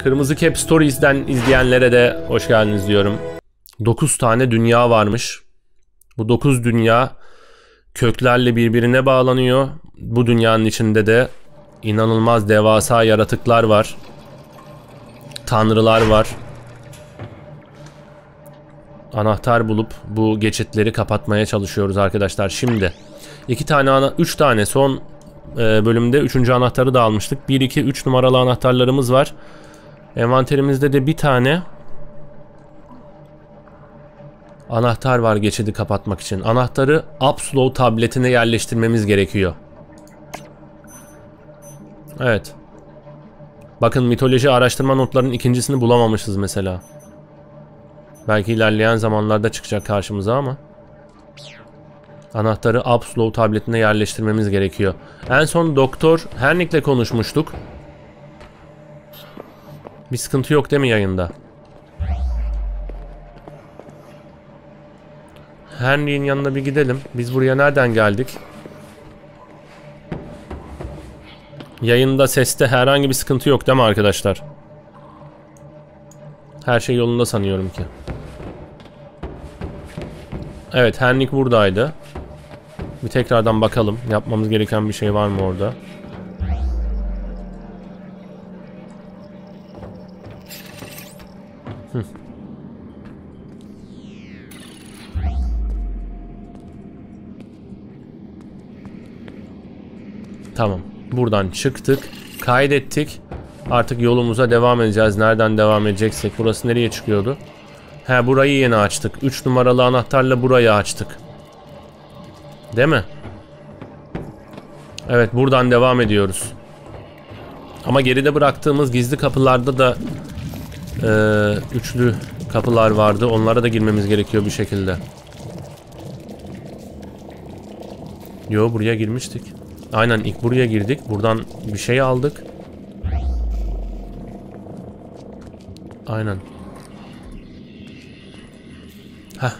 Kırmızı Cap Stories'den izleyenlere de hoş geldiniz diyorum. 9 tane dünya varmış. Bu 9 dünya köklerle birbirine bağlanıyor. Bu dünyanın içinde de inanılmaz devasa yaratıklar var. Tanrılar var. Anahtar bulup bu geçitleri kapatmaya çalışıyoruz arkadaşlar. Şimdi 3 tane son bölümde 3. anahtarı da almıştık. 1, 2, 3 numaralı anahtarlarımız var. Envanterimizde de bir tane anahtar var geçidi kapatmak için. Anahtarı Upslow tabletine yerleştirmemiz gerekiyor. Evet. Bakın mitoloji araştırma notlarının ikincisini bulamamışız mesela. Belki ilerleyen zamanlarda çıkacak karşımıza ama. Anahtarı Upslow tabletine yerleştirmemiz gerekiyor. En son Doktor Henrik'le konuşmuştuk. Bir sıkıntı yok değil mi yayında? Henry'in yanına bir gidelim. Biz buraya nereden geldik? Yayında, seste herhangi bir sıkıntı yok değil mi arkadaşlar? Her şey yolunda sanıyorum ki. Evet, Henrik buradaydı. Bir tekrardan bakalım. Yapmamız gereken bir şey var mı orada? Tamam. Buradan çıktık. Kaydettik. Artık yolumuza devam edeceğiz. Nereden devam edeceksek. Burası nereye çıkıyordu? He, burayı yeni açtık. 3 numaralı anahtarla burayı açtık. Değil mi? Evet, buradan devam ediyoruz. Ama geride bıraktığımız gizli kapılarda da üçlü kapılar vardı. Onlara da girmemiz gerekiyor bir şekilde. Yo, buraya girmiştik. Aynen, ilk buraya girdik. Buradan bir şey aldık. Aynen. Heh.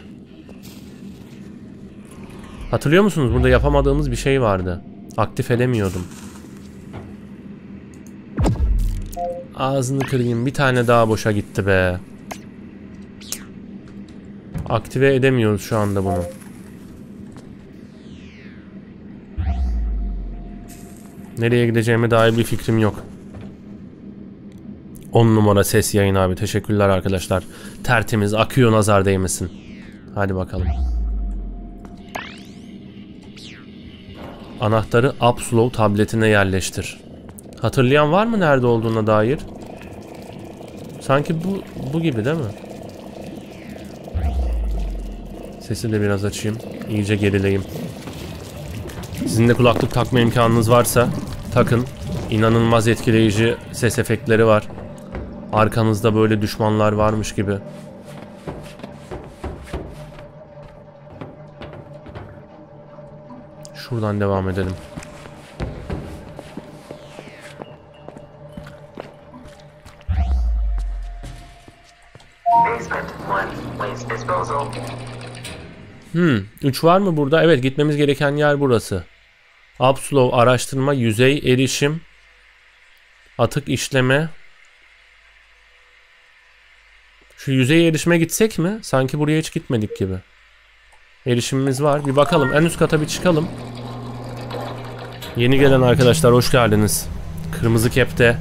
Hatırlıyor musunuz? Burada yapamadığımız bir şey vardı. Aktif edemiyordum. Ağzını kırayım. Bir tane daha boşa gitti be. Aktive edemiyoruz şu anda bunu. Nereye gideceğime dair bir fikrim yok. 10 numara ses yayın abi. Teşekkürler arkadaşlar. Tertemiz akıyor, nazar değmesin. Hadi bakalım. Anahtarı Upslow tabletine yerleştir. Hatırlayan var mı nerede olduğuna dair? Sanki bu gibi değil mi? Sesi de biraz açayım. İyice gerileyim. Sizin de kulaklık takma imkanınız varsa takın. İnanılmaz etkileyici ses efektleri var. Arkanızda böyle düşmanlar varmış gibi. Şuradan devam edelim. Üç var mı burada? Evet, gitmemiz gereken yer burası. Upslow araştırma, yüzey erişim, atık işleme. Şu yüzey erişime gitsek mi? Sanki buraya hiç gitmedik gibi. Erişimimiz var. Bir bakalım. En üst kata bir çıkalım. Yeni gelen arkadaşlar hoş geldiniz. Kırmızı Cap'te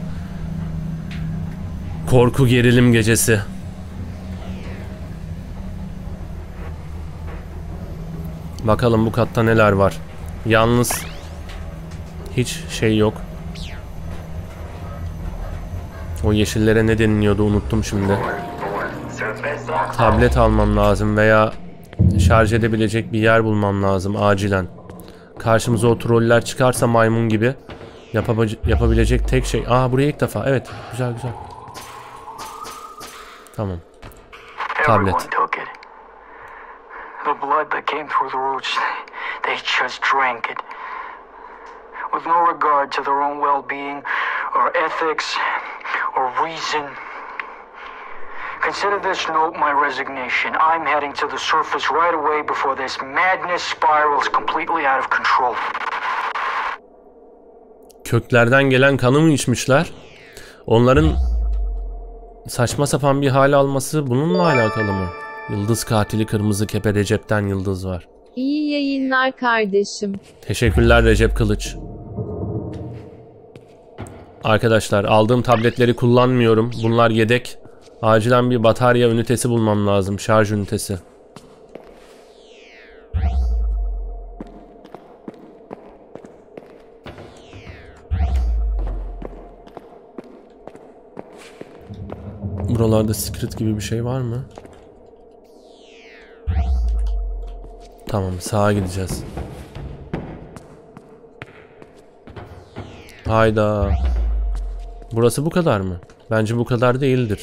korku gerilim gecesi. Bakalım bu katta neler var. Yalnız hiç şey yok. O yeşillere ne deniliyordu unuttum şimdi. Tablet almam lazım veya şarj edebilecek bir yer bulmam lazım acilen. Karşımıza o troller çıkarsa maymun gibi yapabilecek tek şey. Aa, buraya ilk defa. Evet, güzel güzel. Tamam. Tablet. The blood that came through the roots, they just drank it. With no regard to their own well-being, or ethics, or reason. Consider this note my resignation. I'm heading to the surface right away before this madness spirals completely out of control. Köklerden gelen kanı mı içmişler? Onların saçma sapan bir hal alması bununla alakalı mı? Yıldız katili kırmızı kepe Recep'ten Yıldız var. İyi yayınlar kardeşim. Teşekkürler Recep Kılıç. Arkadaşlar aldığım tabletleri kullanmıyorum. Bunlar yedek. Acilen bir batarya ünitesi bulmam lazım. Şarj ünitesi. Buralarda secret gibi bir şey var mı? Tamam, sağa gideceğiz. Hayda. Burası bu kadar mı? Bence bu kadar değildir.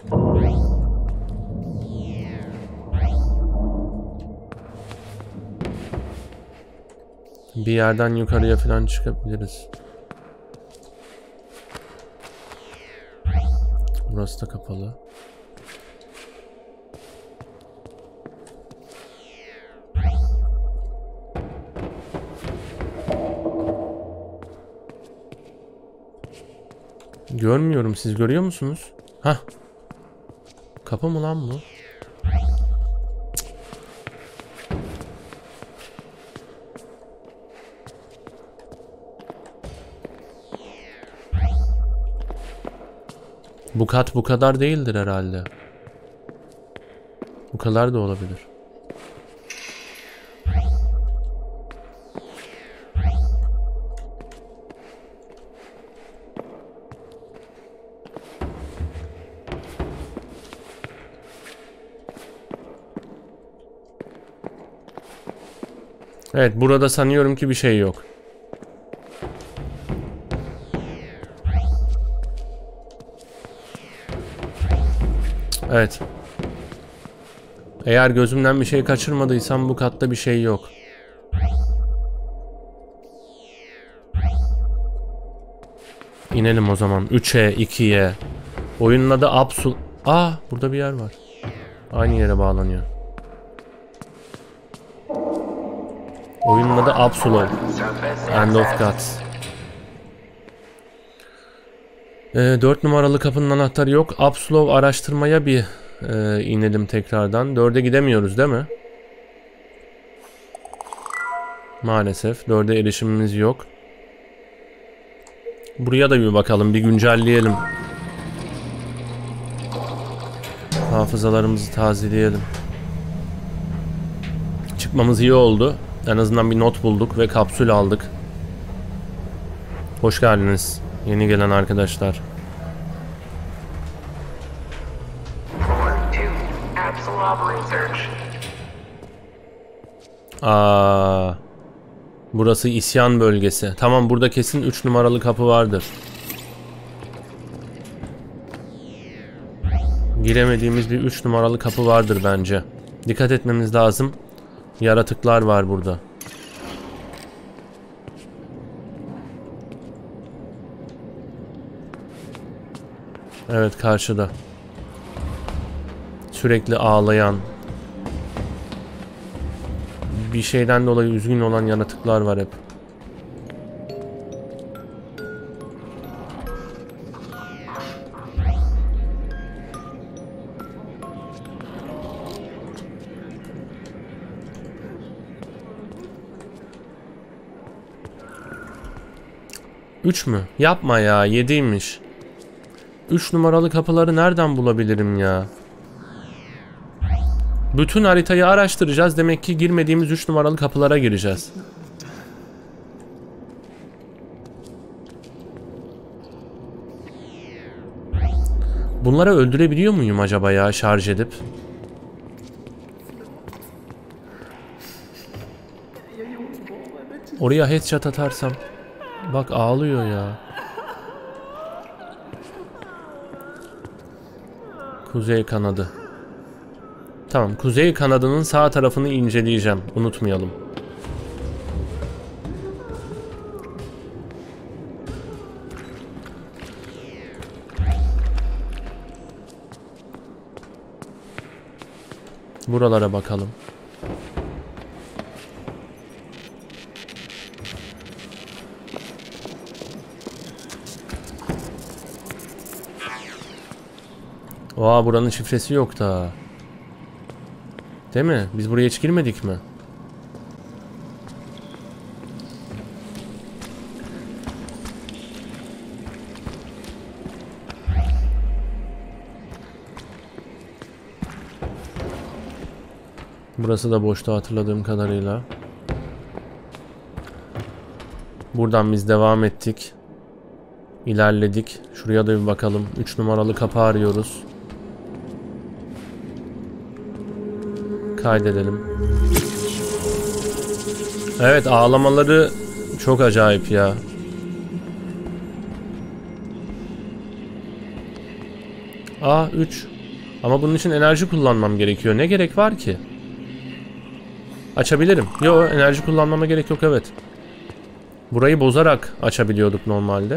Bir yerden yukarıya falan çıkabiliriz. Burası da kapalı. Görmüyorum. Siz görüyor musunuz? Hah. Kapı mı lan bu? Bu kat bu kadar değildir herhalde. Bu kadar da olabilir. Evet, burada sanıyorum ki bir şey yok. Evet. Eğer gözümden bir şey kaçırmadıysam bu katta bir şey yok. İnelim o zaman. 3'e, 2'ye. Oyunun adı Absol... Aa, burada bir yer var. Aynı yere bağlanıyor. Oyunun adı Absol. End of Gods. 4 numaralı kapının anahtarı yok. Absol araştırmaya bir inelim tekrardan. 4'e gidemiyoruz değil mi? Maalesef. 4'e erişimimiz yok. Buraya da bir bakalım. Bir güncelleyelim. Hafızalarımızı tazeleyelim. Çıkmamız iyi oldu. En azından bir not bulduk ve kapsül aldık. Hoş geldiniz yeni gelen arkadaşlar. Burası isyan bölgesi. Tamam, burada kesin 3 numaralı kapı vardır. Giremediğimiz bir 3 numaralı kapı vardır bence. Dikkat etmemiz lazım. Yaratıklar var burada. Evet, karşıda. Sürekli ağlayan, bir şeyden dolayı üzgün olan yaratıklar var hep. Üç mü? Yapma ya, 7'ymiş. 3 numaralı kapıları nereden bulabilirim ya? Bütün haritayı araştıracağız. Demek ki girmediğimiz 3 numaralı kapılara gireceğiz. Bunları öldürebiliyor muyum acaba ya, şarj edip? Oraya headshot atarsam. Bak, ağlıyor ya. Kuzey kanadı. Tamam, kuzey kanadının sağ tarafını inceleyeceğim. Unutmayalım. Buralara bakalım. Oha, buranın şifresi yok da. Değil mi? Biz buraya hiç girmedik mi? Burası da boştu hatırladığım kadarıyla. Buradan biz devam ettik. İlerledik. Şuraya da bir bakalım. 3 numaralı kapı arıyoruz. Kaydedelim. Evet, ağlamaları çok acayip ya. Aa, 3. Ama bunun için enerji kullanmam gerekiyor. Ne gerek var ki? Açabilirim. Yo, enerji kullanmama gerek yok, evet. Burayı bozarak açabiliyorduk normalde.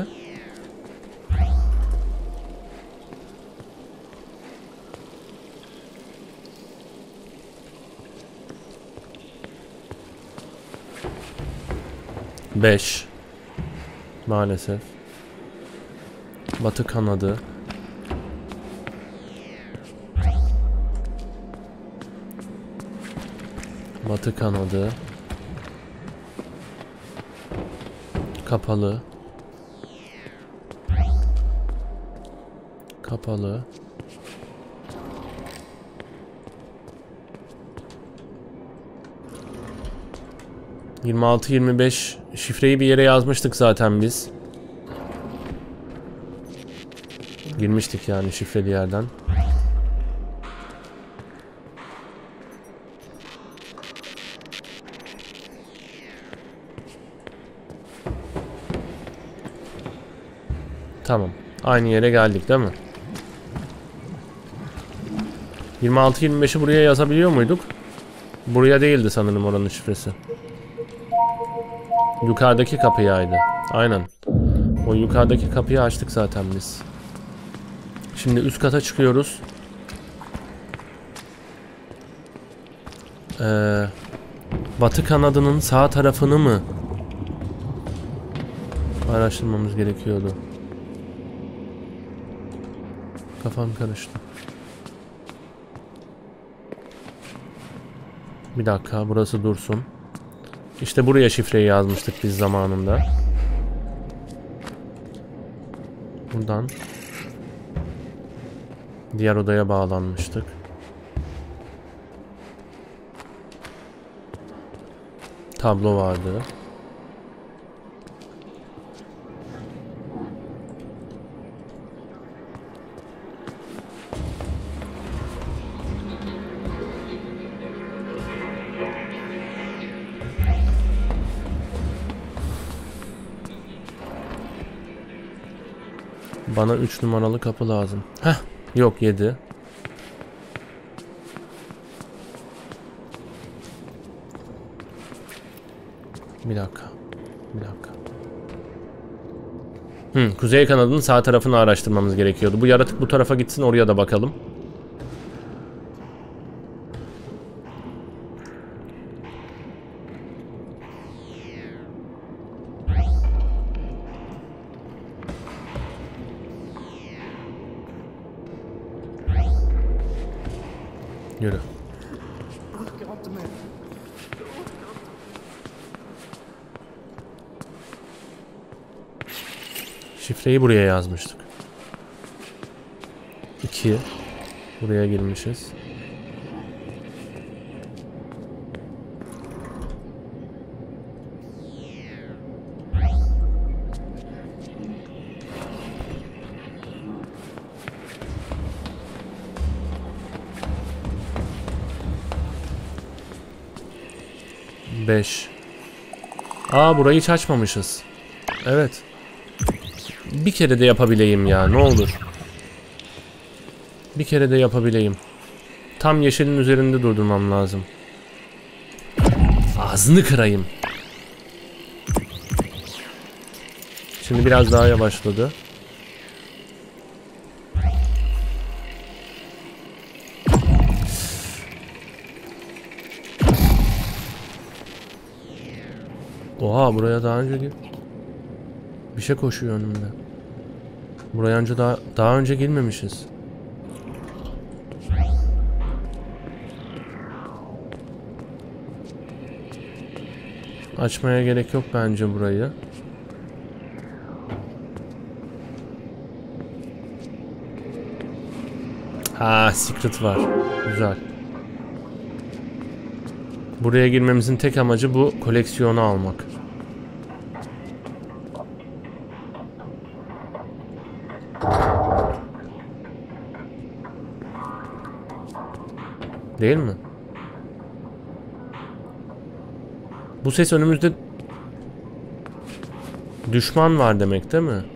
Beş. Maalesef. Batı kanadı. Batı kanadı. Kapalı. Kapalı. ...26-25... şifreyi bir yere yazmıştık zaten biz. Girmiştik yani şifreli yerden. Tamam. Aynı yere geldik değil mi? 26-25'i buraya yazabiliyor muyduk? Buraya değildi sanırım oranın şifresi. Yukarıdaki kapıyaydı. Aynen. O yukarıdaki kapıyı açtık zaten biz. Şimdi üst kata çıkıyoruz. Batı kanadının sağ tarafını mı araştırmamız gerekiyordu? Kafam karıştı. Bir dakika, burası dursun. İşte buraya şifreyi yazmıştık biz zamanında. Buradan diğer odaya bağlanmıştık. Tablo vardı. Bana 3 numaralı kapı lazım. Heh, yok 7. Bir dakika. Bir dakika. Kuzey kanadının sağ tarafını araştırmamız gerekiyordu. Bu yaratık bu tarafa gitsin, oraya da bakalım. Yürü. Şifreyi buraya yazmıştık. 2. Buraya girmişiz. Beş. Aa, burayı hiç açmamışız. Evet. Bir kere de yapabileyim ya, ne olur. Bir kere de yapabileyim. Tam yeşilin üzerinde durdurmam lazım. Ağzını kırayım. Şimdi biraz daha yavaşladı. Oha, buraya daha önce bir şey koşuyor önümde. Buraya önce daha önce girmemişiz. Açmaya gerek yok bence burayı. Ha, secret var. Güzel. Buraya girmemizin tek amacı bu koleksiyonu almak. Değil mi? Bu ses önümüzde düşman var demek değil mi?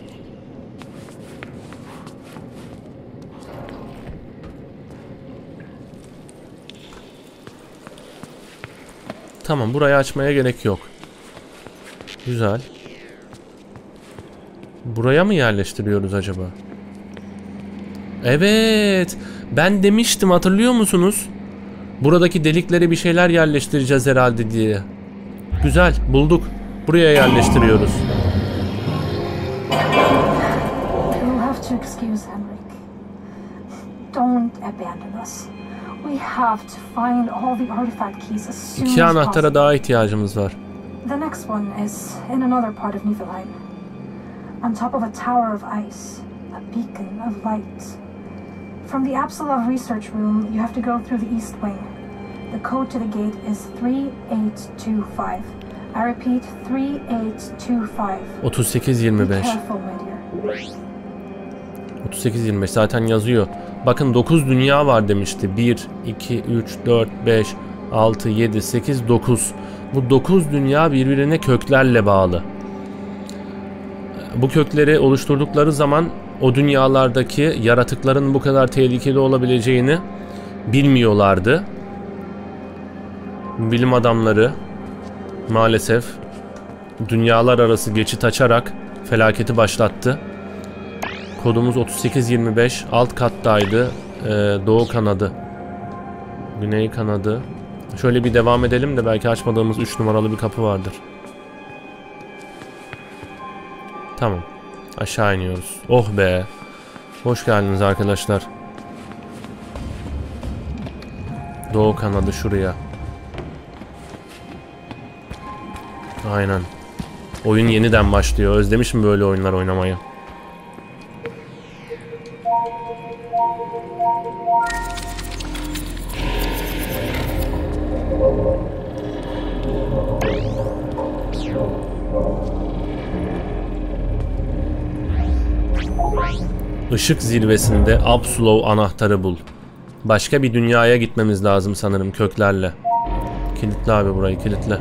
Tamam, burayı açmaya gerek yok. Güzel. Buraya mı yerleştiriyoruz acaba? Evet. Ben demiştim, hatırlıyor musunuz? Buradaki deliklere bir şeyler yerleştireceğiz herhalde diye. Güzel, bulduk. Buraya yerleştiriyoruz. You'll have to excuse Henrik. Don't abandon us. We have to find all the artifact keys as soon as İki anahtara possible. daha ihtiyacımız var. The next one is in another part of Niflheim. On top of a tower of ice, a beacon of light. From the Absolov research room, you have to go through the east wing. The code to the gate is 3825. I repeat, 3825. 3825. Be careful, my dear. 3825 zaten yazıyor. Bakın 9 dünya var demişti. 1, 2, 3, 4, 5, 6, 7, 8, 9. Bu 9 dünya birbirine köklerle bağlı. Bu kökleri oluşturdukları zaman o dünyalardaki yaratıkların bu kadar tehlikeli olabileceğini bilmiyorlardı. Bilim adamları maalesef dünyalar arası geçit açarak felaketi başlattı. Kodumuz 3825, alt kattaydı. Doğu kanadı, güney kanadı. Şöyle bir devam edelim de belki açmadığımız 3 numaralı bir kapı vardır. Tamam. Aşağı iniyoruz. Oh be. Hoş geldiniz arkadaşlar. Doğu kanadı şuraya. Aynen. Oyun yeniden başlıyor. Özlemişim böyle oyunlar oynamayı. Işık zirvesinde Absolov anahtarı bul. Başka bir dünyaya gitmemiz lazım sanırım köklerle. Kilitle abi burayı, kilitle.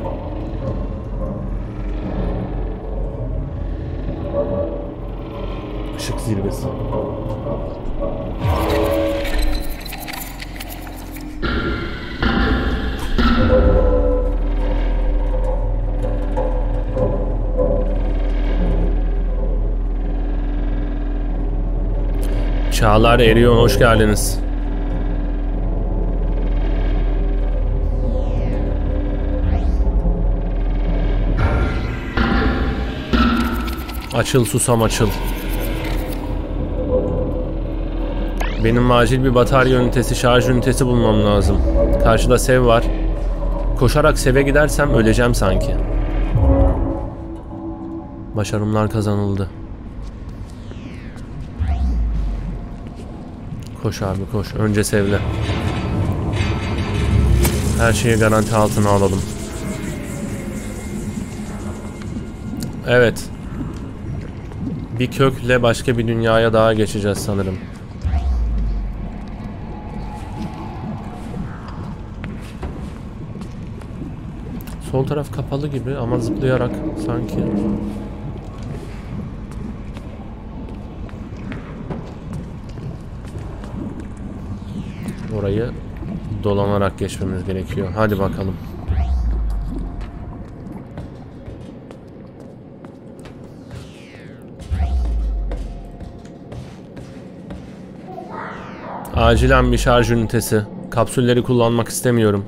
Işık zirvesi. Çağlar Eriyon, hoş geldiniz. Açıl susam açıl. Benim acil bir batarya ünitesi, şarj ünitesi bulmam lazım. Karşıda sev var. Koşarak seve gidersem öleceğim sanki. Başarımlar kazanıldı. Koş abi koş. Önce sevle. Her şeyi garanti altına alalım. Evet. Bir kökle başka bir dünyaya daha geçeceğiz sanırım. Sol taraf kapalı gibi ama zıplayarak sanki. Orayı dolanarak geçmemiz gerekiyor. Hadi bakalım. Acilen bir şarj ünitesi. Kapsülleri kullanmak istemiyorum.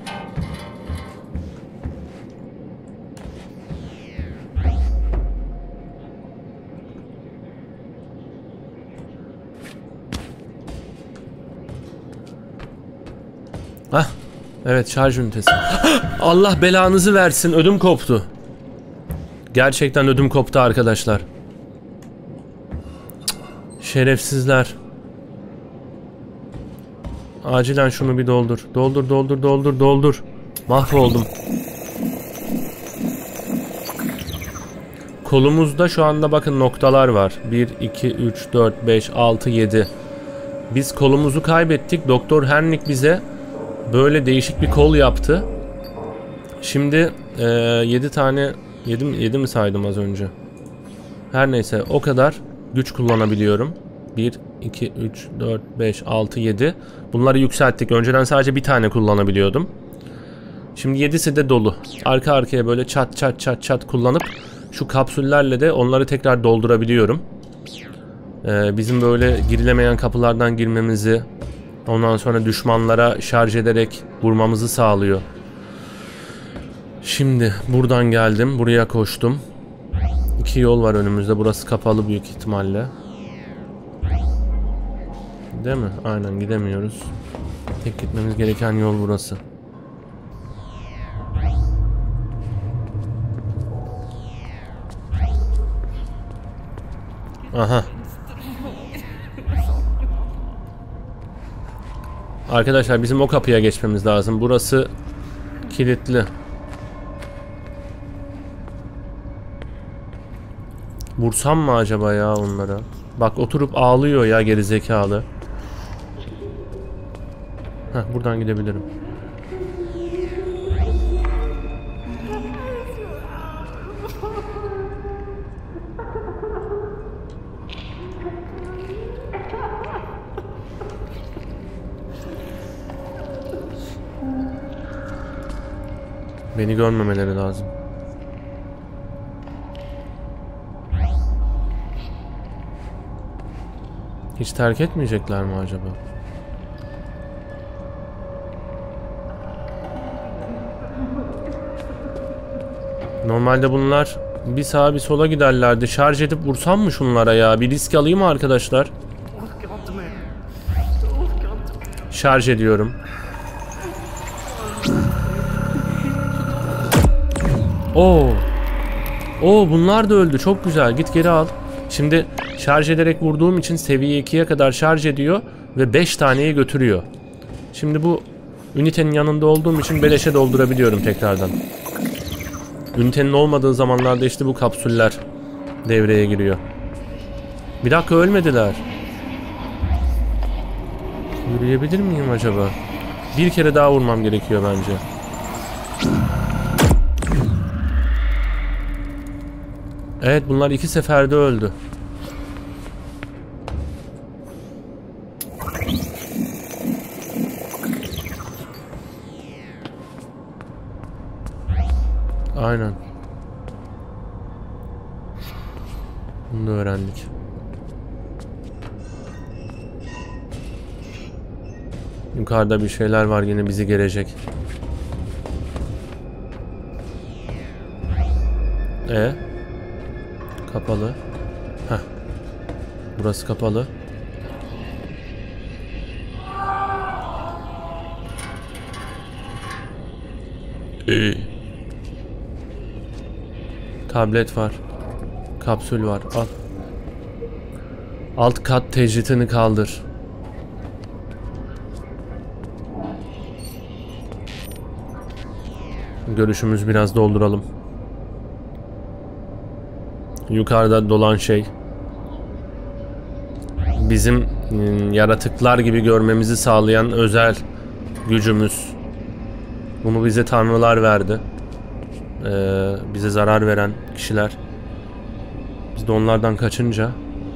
Hah. Evet, şarj ünitesi. Allah belanızı versin. Ödüm koptu. Gerçekten ödüm koptu arkadaşlar. Şerefsizler. Acilen şunu bir doldur. Doldur, doldur, doldur, doldur. Mahvoldum. Kolumuzda şu anda bakın noktalar var. 1, 2, 3, 4, 5, 6, 7. Biz kolumuzu kaybettik. Doktor Henrik bize böyle değişik bir kol yaptı. Şimdi 7 tane... 7 mi saydım az önce? Her neyse o kadar güç kullanabiliyorum. 1, 2, 3, 4, 5, 6, 7. Bunları yükselttik. Önceden sadece bir tane kullanabiliyordum. Şimdi 7'si de dolu. Arka arkaya böyle çat çat çat çat kullanıp şu kapsüllerle de onları tekrar doldurabiliyorum. Bizim böyle girilemeyen kapılardan girmemizi, ondan sonra düşmanlara şarj ederek vurmamızı sağlıyor. Şimdi buradan geldim. Buraya koştum. 2 yol var önümüzde. Burası kapalı büyük ihtimalle. Değil mi? Aynen gidemiyoruz. Tek gitmemiz gereken yol burası. Aha. Arkadaşlar bizim o kapıya geçmemiz lazım. Burası kilitli. Vursam mı acaba ya onlara? Bak oturup ağlıyor ya gerizekalı. Heh, buradan gidebilirim. Beni görmemeleri lazım. Hiç terk etmeyecekler mi acaba? Normalde bunlar bir sağa bir sola giderlerdi. Şarj edip vursam mı şunlara ya? Bir risk alayım mı arkadaşlar? Şarj ediyorum. Oo. Oo, bunlar da öldü. Çok güzel. Git geri al. Şimdi şarj ederek vurduğum için seviye 2'ye kadar şarj ediyor ve 5 taneyi götürüyor. Şimdi bu ünitenin yanında olduğum için beleşe doldurabiliyorum tekrardan. Ünitenin olmadığı zamanlarda işte bu kapsüller devreye giriyor. Bir dakika, ölmediler. Yürüyebilir miyim acaba? Bir kere daha vurmam gerekiyor bence. Evet, bunlar 2 seferde öldü. Aynen. Bunu da öğrendik. Yukarıda bir şeyler var, yine bizi gelecek. Kapalı. Heh. Burası kapalı. Tablet var. Kapsül var. Al. Alt kat tecritini kaldır. Görüşümüzü biraz dolduralım. Yukarıda dolan şey bizim yaratıklar gibi görmemizi sağlayan özel gücümüz. Bunu bize tanrılar verdi. Bize zarar veren kişiler. Biz de onlardan kaçınca.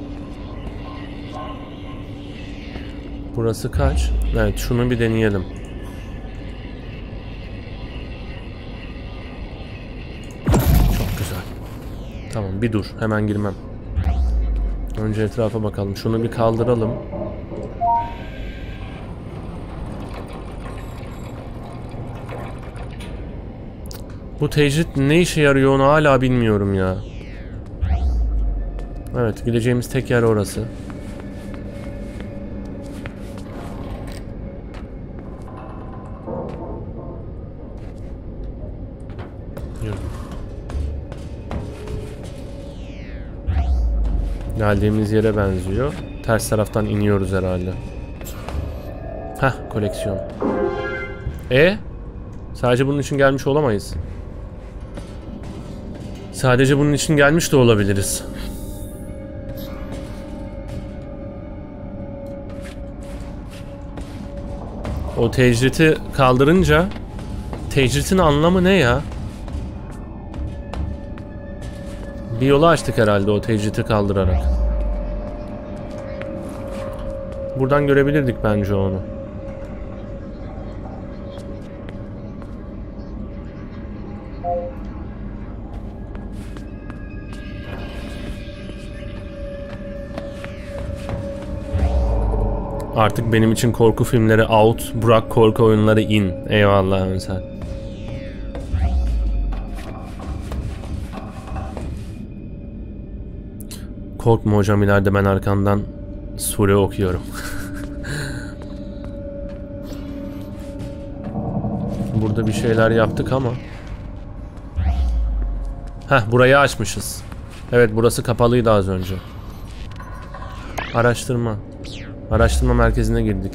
Burası kaç? Evet, şunu bir deneyelim. Çok güzel. Tamam, bir dur. Hemen girmem. Önce etrafa bakalım. Şunu bir kaldıralım. Bu tecrit ne işe yarıyor onu hala bilmiyorum ya. Evet, gideceğimiz tek yer orası. Geldiğimiz yere benziyor. Ters taraftan iniyoruz herhalde. Heh, koleksiyon. Sadece bunun için gelmiş olamayız. Sadece bunun için gelmiş de olabiliriz. O tecriti kaldırınca... Tecritin anlamı ne ya? Bir yolu açtık herhalde o tecriti kaldırarak. Buradan görebilirdik bence onu. Artık benim için korku filmleri out, bırak korku oyunları in. Eyvallah Önsel. Korkma hocam, ileride ben arkandan sure okuyorum. Burada bir şeyler yaptık ama. Burayı açmışız. Evet, burası kapalıydı az önce. Araştırma. Araştırma merkezine girdik.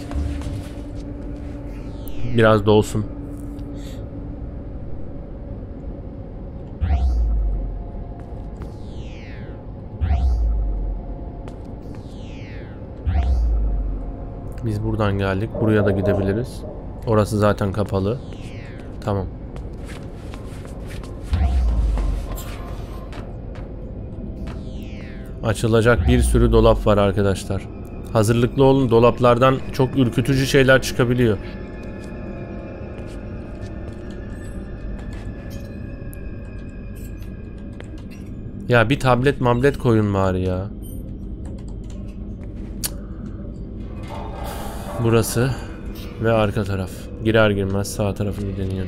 Biraz dolsun. Biz buradan geldik. Buraya da gidebiliriz. Orası zaten kapalı. Tamam. Açılacak bir sürü dolap var arkadaşlar. Hazırlıklı olun. Dolaplardan çok ürkütücü şeyler çıkabiliyor. Ya bir tablet koyun bari ya. Burası ve arka taraf. Girer girmez sağ tarafını deneyelim.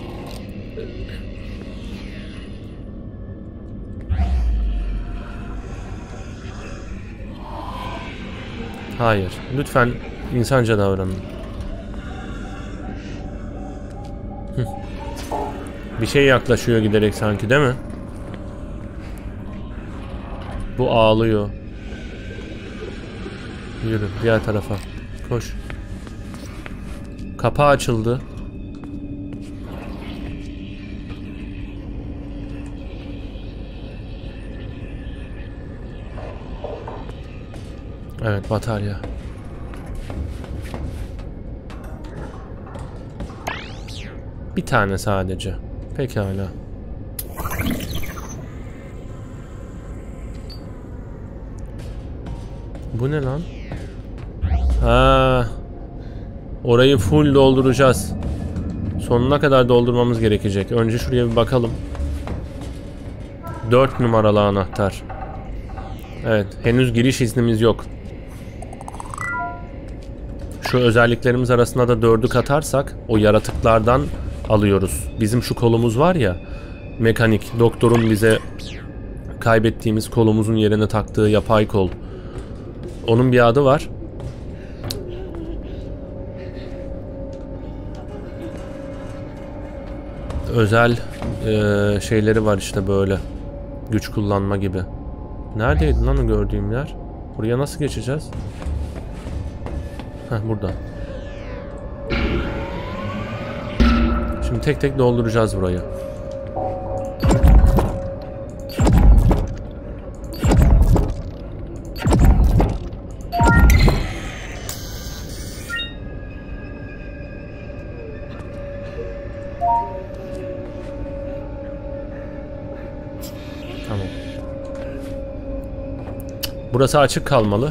Hayır. Lütfen insanca davranın. Bir şey yaklaşıyor giderek sanki, değil mi? Bu ağlıyor. Yürü diğer tarafa. Koş. Kapağı açıldı. Evet, batarya. Bir tane sadece. Pekala. Bu ne lan? Orayı full dolduracağız. Sonuna kadar doldurmamız gerekecek. Önce şuraya bir bakalım. 4 numaralı anahtar. Evet, henüz giriş iznimiz yok. Şu özelliklerimiz arasında da 4'ü katarsak o yaratıklardan alıyoruz. Bizim şu kolumuz var ya, mekanik, doktorun bize kaybettiğimiz kolumuzun yerine taktığı yapay kol. Onun bir adı var. Özel şeyleri var işte böyle. Güç kullanma gibi. Neredeydi lan o gördüğüm yer? Buraya nasıl geçeceğiz? Burada. Şimdi tek tek dolduracağız burayı. Tamam. Burası açık kalmalı.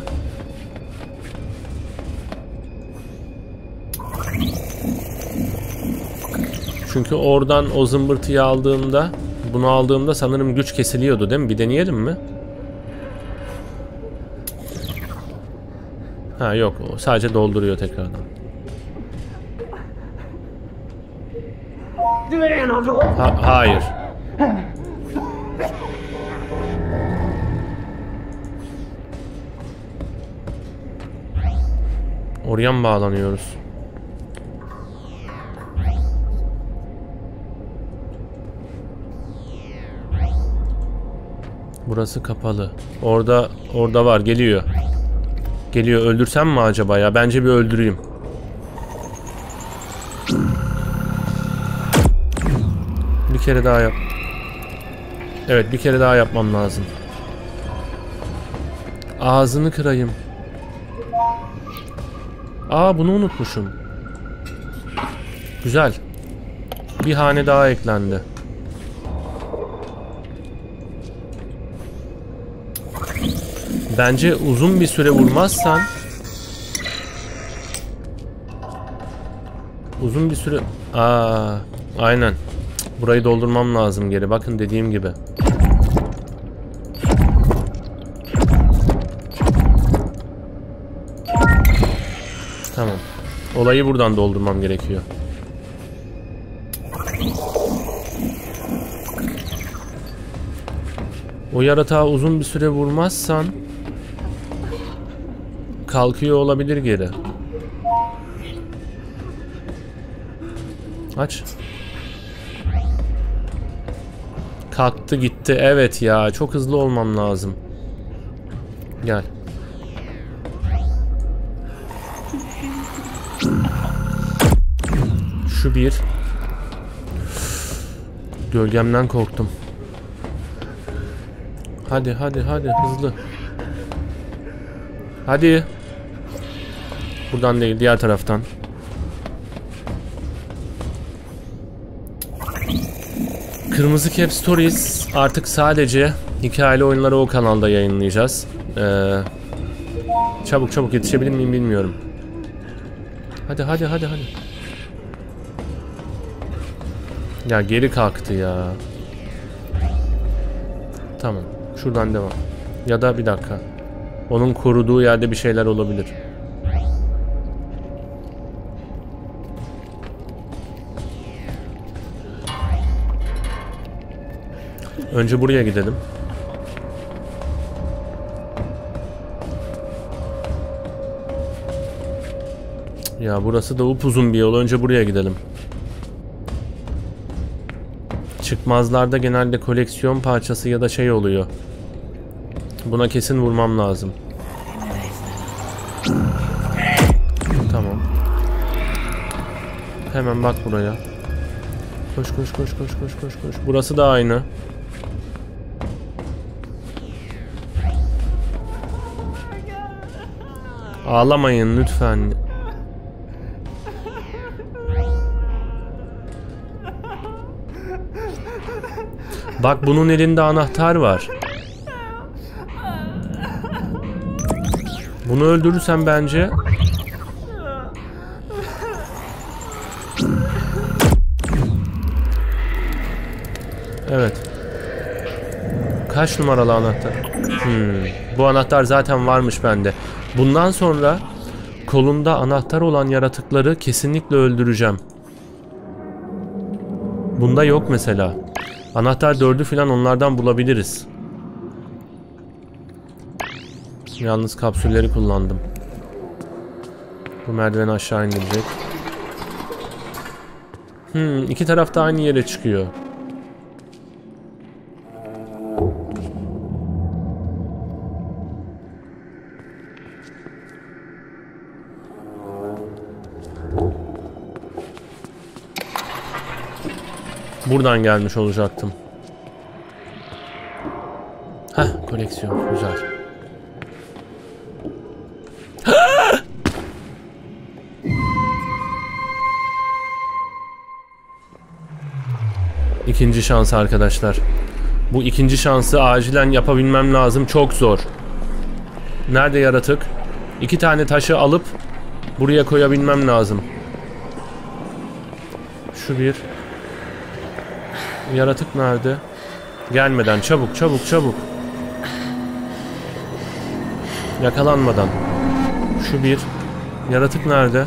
Çünkü oradan o zımbırtıyı aldığımda, bunu aldığımda sanırım güç kesiliyordu, değil mi? Bir deneyelim mi? Yok, o sadece dolduruyor tekrardan. Hayır. Oraya mı bağlanıyoruz? Burası kapalı. Orada var, geliyor. Geliyor. Öldürsem mi acaba ya? Bence bir öldüreyim. Bir kere daha yap. Evet, bir kere daha yapmam lazım. Ağzını kırayım. Aa, bunu unutmuşum. Güzel. Bir hane daha eklendi. Bence uzun bir süre vurmazsan, uzun bir süre... Aynen. Burayı doldurmam lazım geri. Bakın, dediğim gibi. Tamam. Olayı buradan doldurmam gerekiyor. O yaratığa uzun bir süre vurmazsan kalkıyor olabilir geri. Aç. Kalktı gitti. Evet ya, çok hızlı olmam lazım. Gel. Şu bir. Gölgemden korktum. Hadi hızlı. Hadi. Buradan değil, diğer taraftan. Kırmızı Cap Stories artık sadece hikayeli oyunları o kanalda yayınlayacağız. Çabuk yetişebilir miyim bilmiyorum. Hadi. Ya geri kalktı ya. Tamam. Şuradan devam. Ya da bir dakika. Onun koruduğu yerde bir şeyler olabilir. Önce buraya gidelim. Ya burası da upuzun bir yol. Önce buraya gidelim. Çıkmazlarda genelde koleksiyon parçası ya da şey oluyor. Buna kesin vurmam lazım. Tamam. Hemen bak buraya. Koş. Burası da aynı. Ağlamayın lütfen. Bak, bunun elinde anahtar var. Bunu öldürürsem bence... Evet. Kaç numaralı anahtar? Bu anahtar zaten varmış bende. Bundan sonra kolunda anahtar olan yaratıkları kesinlikle öldüreceğim. Bunda yok mesela. Anahtar 4'ü falan onlardan bulabiliriz. Yalnız kapsülleri kullandım. Bu merdiven aşağı indirecek. İki tarafta aynı yere çıkıyor. Buradan gelmiş olacaktım. Koleksiyon güzel. İkinci şans arkadaşlar. Bu ikinci şansı acilen yapabilmem lazım. Çok zor. Nerede yaratık? 2 tane taşı alıp buraya koyabilmem lazım. Şu bir. Yaratık nerede? Gelmeden çabuk. Yakalanmadan. Şu bir. Yaratık nerede?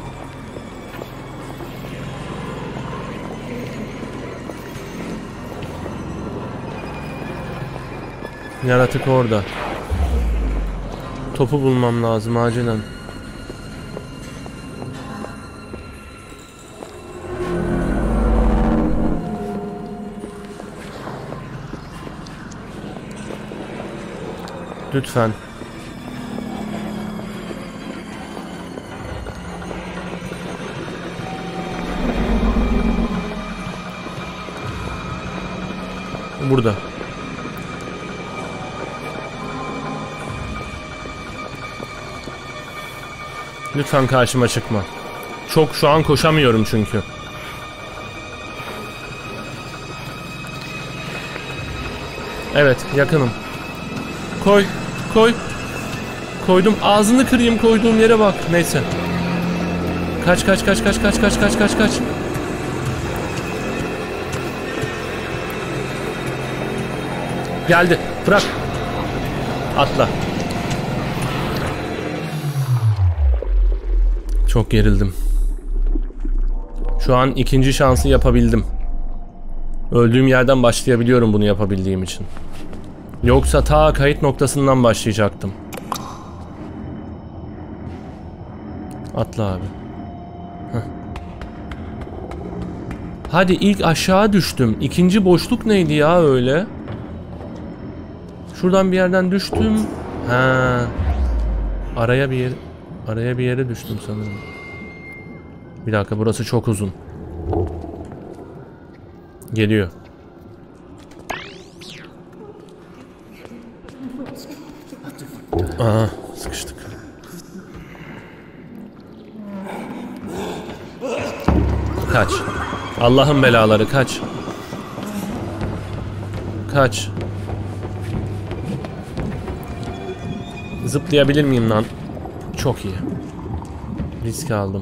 Yaratık orada. Topu bulmam lazım acilen. Lütfen. Burada. Lütfen karşıma çıkma. Çok şu an koşamıyorum çünkü. Evet, yakınım. Koy, koy. Koydum. Ağzını kırayım, koyduğum yere bak. Neyse. Kaç. Geldi. Bırak. Atla. Çok gerildim. Şu an ikinci şansı yapabildim. Öldüğüm yerden başlayabiliyorum bunu yapabildiğim için. Yoksa ta kayıt noktasından başlayacaktım. Atla abi. Heh. Hadi ilk aşağı düştüm. İkinci boşluk neydi ya öyle? Şuradan bir yerden düştüm. Ha. Araya bir yere düştüm sanırım. Bir dakika, burası çok uzun. Geliyor. Aha, sıkıştık. Kaç. Allah'ın belaları, kaç. Kaç. Zıplayabilir miyim lan? Çok iyi. Risk aldım.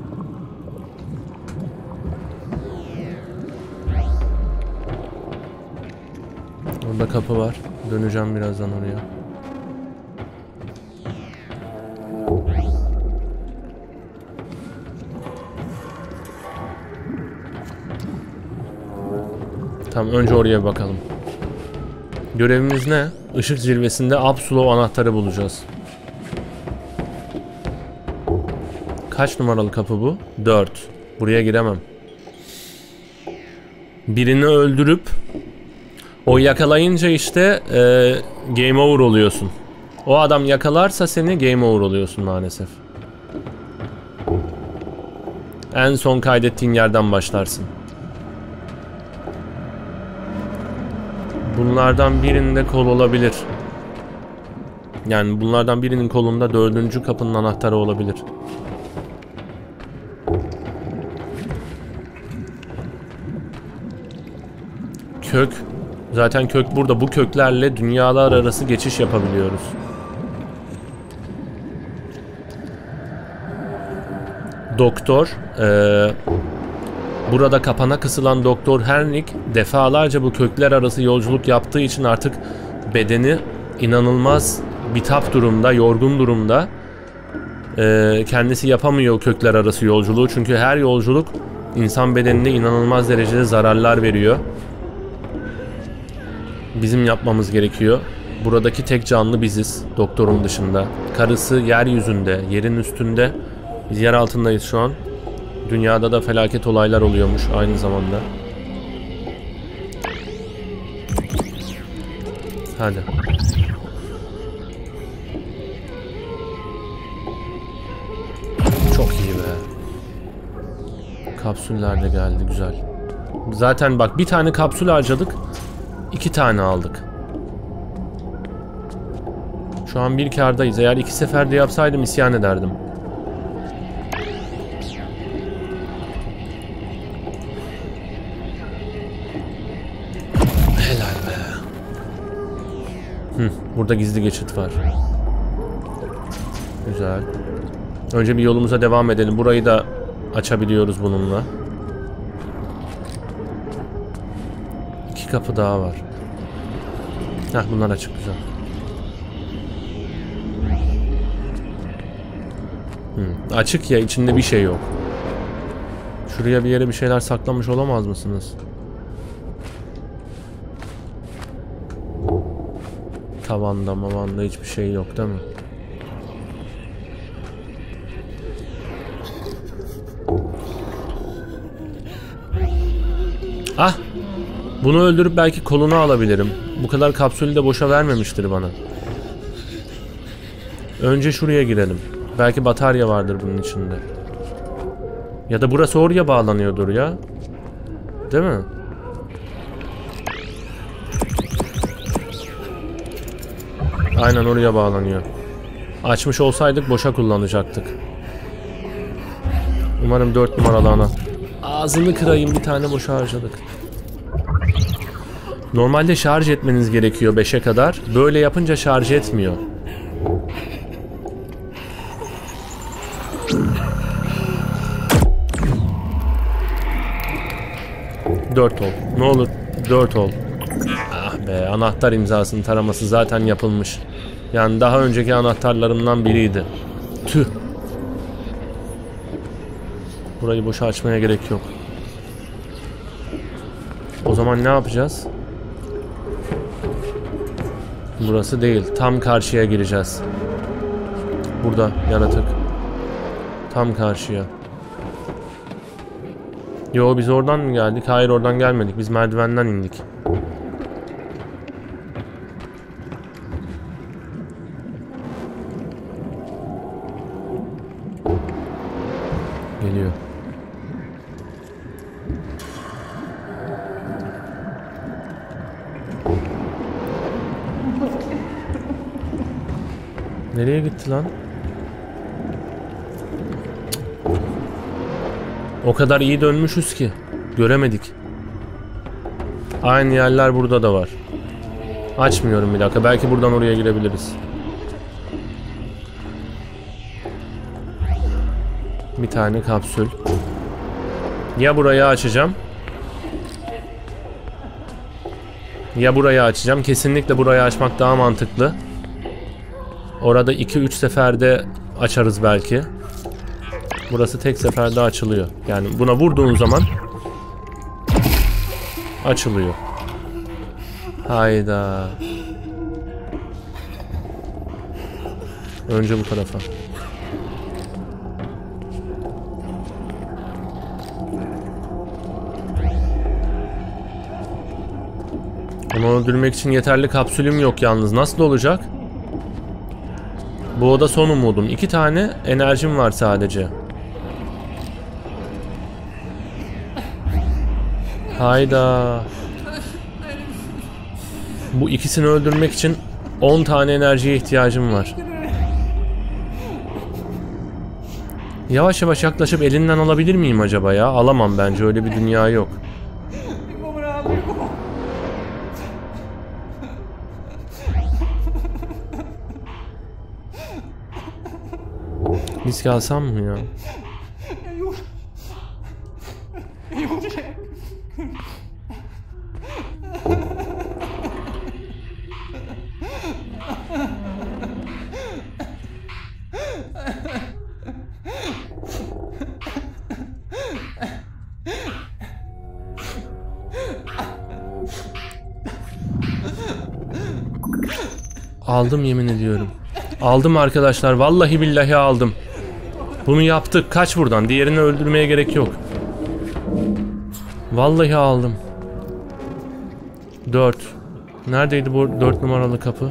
Orada kapı var. Döneceğim birazdan oraya. Tamam, önce oraya bakalım. Görevimiz ne? Işık zirvesinde Absolo anahtarı bulacağız. Kaç numaralı kapı bu? 4. Buraya giremem. Birini öldürüp o yakalayınca işte game over oluyorsun. O adam yakalarsa seni game over oluyorsun maalesef. En son kaydettiğin yerden başlarsın. Bunlardan birinde kol olabilir. Yani bunlardan birinin kolunda 4. kapının anahtarı olabilir. Kök. Zaten kök burada. Bu köklerle dünyalar arası geçiş yapabiliyoruz. Doktor. Burada kapana kısılan Doktor Henrik defalarca bu kökler arası yolculuk yaptığı için artık bedeni inanılmaz bitap durumda, yorgun durumda. Kendisi yapamıyor kökler arası yolculuğu. Çünkü her yolculuk insan bedenine inanılmaz derecede zararlar veriyor. Bizim yapmamız gerekiyor. Buradaki tek canlı biziz, doktorun dışında. Karısı yeryüzünde, yerin üstünde. Biz yer altındayız şu an. Dünyada da felaket olaylar oluyormuş aynı zamanda. Hadi. Çok iyi be. Kapsüller de geldi, güzel. Zaten bak, bir tane kapsül harcadık. 2 tane aldık. Şu an bir kârdayız. Eğer 2 seferde yapsaydım isyan ederdim. Helal be. Burada gizli geçit var. Güzel. Önce bir yolumuza devam edelim. Burayı da açabiliyoruz bununla. 2 kapı daha var. Heh, bunlar açık, güzel. Açık ya, içinde bir şey yok. Şuraya bir yere bir şeyler saklamış olamaz mısınız? Tavanda mavanda hiçbir şey yok değil mi? Ah! Bunu öldürüp belki kolunu alabilirim. Bu kadar kapsülü de boşa vermemiştir bana. Önce şuraya girelim. Belki batarya vardır bunun içinde. Ya da burası oraya bağlanıyordur ya. Değil mi? Aynen oraya bağlanıyor. Açmış olsaydık boşa kullanacaktık. Umarım 4 numaralı ana. Ağzını kırayım, bir tane boşa harcadık. Normalde şarj etmeniz gerekiyor 5'e kadar. Böyle yapınca şarj etmiyor. Dört ol. Ne olur 4 ol. Ah be, anahtar imzasının taraması zaten yapılmış. Yani daha önceki anahtarlarımdan biriydi. Tüh. Burayı boşa açmaya gerek yok. O zaman ne yapacağız? Burası değil. Tam karşıya gireceğiz. Burada yaratık. Tam karşıya. Yo, biz oradan mı geldik? Hayır, oradan gelmedik. Biz merdivenden indik. Geliyor. Nereye gitti lan? O kadar iyi dönmüşüz ki göremedik. Aynı yerler burada da var. Açmıyorum bir dakika. Belki buradan oraya girebiliriz. Bir tane kapsül. Ya burayı açacağım, ya burayı açacağım. Kesinlikle burayı açmak daha mantıklı. Orada 2-3 seferde açarız belki. Burası tek seferde açılıyor. Yani buna vurduğun zaman açılıyor. Hayda. Önce bu tarafa. Onu öldürmek için yeterli kapsülüm yok yalnız. Nasıl olacak? Bu oda son umudum. 2 tane enerjim var sadece. Hayda. Bu ikisini öldürmek için 10 tane enerjiye ihtiyacım var. Yavaş yavaş yaklaşıp elinden alabilir miyim acaba ya? Alamam bence. Öyle bir dünya yok. Risk alsam mı ya? Aldım, yemin ediyorum. Aldım arkadaşlar. Vallahi billahi aldım. Bunu yaptık. Kaç buradan. Diğerini öldürmeye gerek yok. Vallahi aldım. 4. Neredeydi bu 4 numaralı kapı?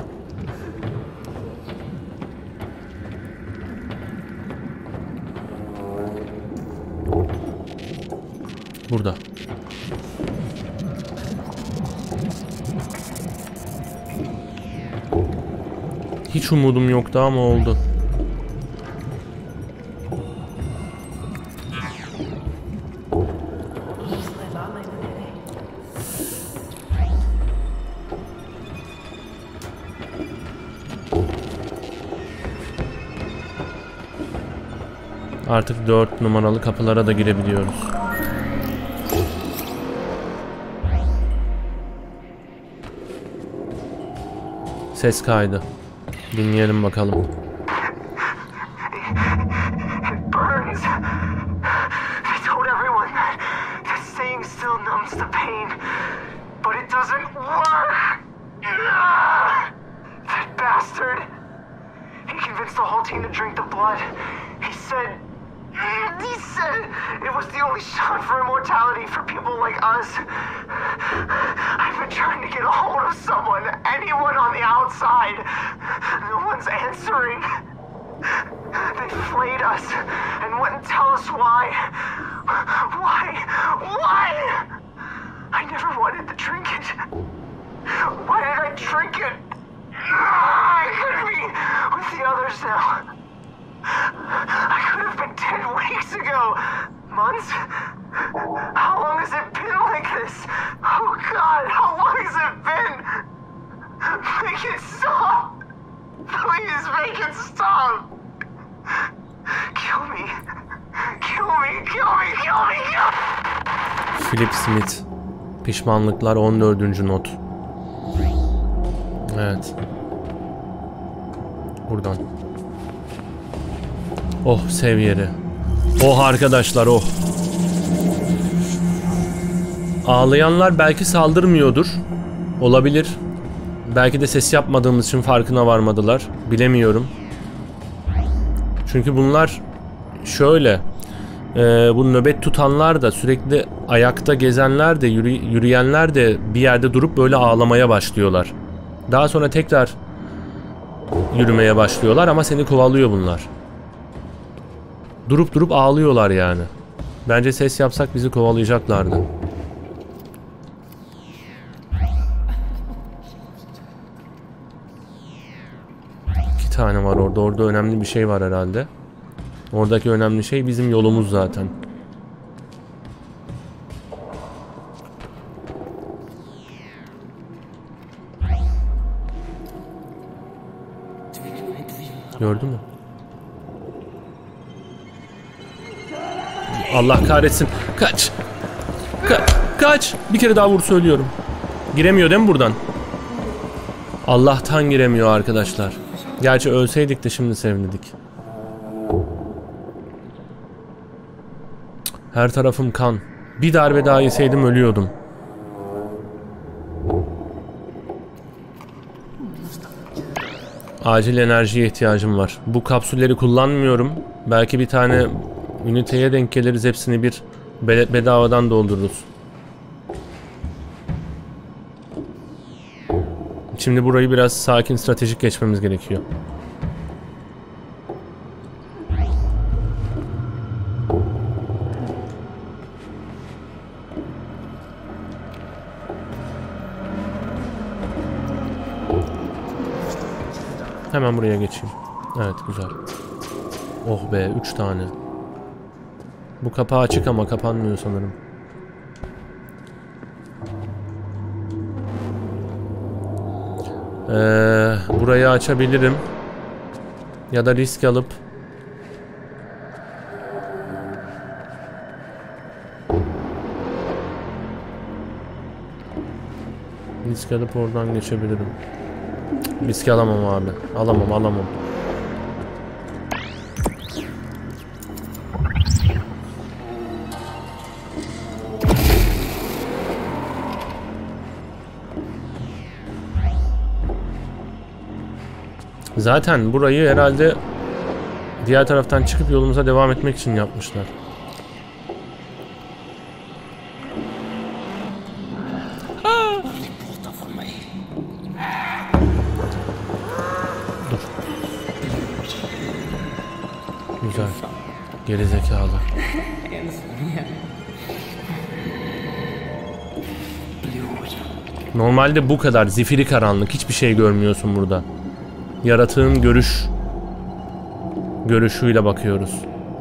Burada. Hiç umudum yoktu ama oldu. Artık 4 numaralı kapılara da girebiliyoruz. Ses kaydı. Dinleyelim bakalım. He said it was the only shot for immortality for people like us. I've been trying to get a hold of someone, anyone on the outside. No one's answering. They flayed us and wouldn't tell us why. Why? I never wanted the trinket. Why did I drink it? I could be with the others now. I could have been dead weeks ago. Months? How long has it been like this? Oh God, how long has it been? Make it stop! Please make it stop! Kill me. Kill me, kill me, kill me, kill me! Philip Smith. Pişmanlıklar 14. not. Evet. Buradan. Oh, sev yeri. Oh arkadaşlar, oh. Ağlayanlar belki saldırmıyordur. Olabilir. Belki de ses yapmadığımız için farkına varmadılar. Bilemiyorum. Çünkü bunlar şöyle. Bu nöbet tutanlar da, sürekli ayakta gezenler de, yürüyenler de bir yerde durup böyle ağlamaya başlıyorlar. Daha sonra tekrar yürümeye başlıyorlar ama seni kovalıyor bunlar. Durup durup ağlıyorlar yani. Bence ses yapsak bizi kovalayacaklardı. İki tane var orada. Orada önemli bir şey var herhalde. Oradaki önemli şey bizim yolumuz zaten. Gördün mü? Allah kahretsin. Kaç. Kaç. Bir kere daha vur söylüyorum. Giremiyor değil mi buradan? Allah'tan giremiyor arkadaşlar. Gerçi ölseydik de şimdi sevinirdik. Her tarafım kan. Bir darbe daha yeseydim ölüyordum. Acil enerjiye ihtiyacım var. Bu kapsülleri kullanmıyorum. Belki bir tane üniteye denk geliriz. Hepsini bir bedavadan doldururuz. Şimdi burayı biraz sakin, stratejik geçmemiz gerekiyor. Hemen buraya geçeyim. Evet, güzel. Oh be, 3 tane. Bu kapağı açık ama kapanmıyor sanırım. Burayı açabilirim. Ya da risk alıp oradan geçebilirim. Risk alamam abi. Alamam. Zaten burayı herhalde diğer taraftan çıkıp yolumuza devam etmek için yapmışlar. Dur. Güzel. Gerizekalı. Normalde bu kadar zifiri karanlık, hiçbir şey görmüyorsun burada. Yaratığın görüşüyle bakıyoruz.